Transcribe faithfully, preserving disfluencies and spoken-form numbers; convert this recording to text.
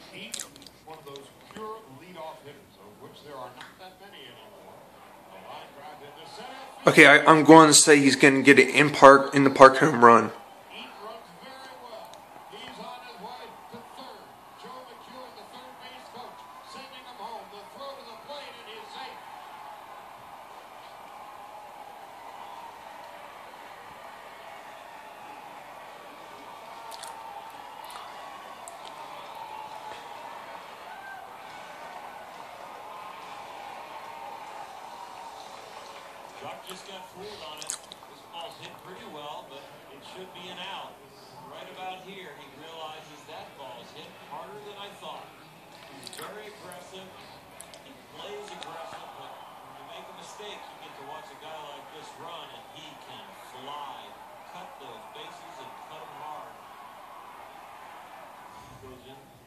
He's one of those pure leadoff hitters, of which there are not that many anymore. A line drive into center. Okay, I, I'm going to say he's going to get it in park in the park home run. He runs very well. He's on his way to third. Joe McEwen, the third base coach, sending him home. The throw to the plate, and he's safe. Chuck just got fooled on it. This ball's hit pretty well, but it should be an out. Right about here, he realizes that ball's hit harder than I thought. He's very aggressive. He plays aggressive, but when you make a mistake, you get to watch a guy like this run, and he can fly, cut those bases, and cut them hard. He goes in.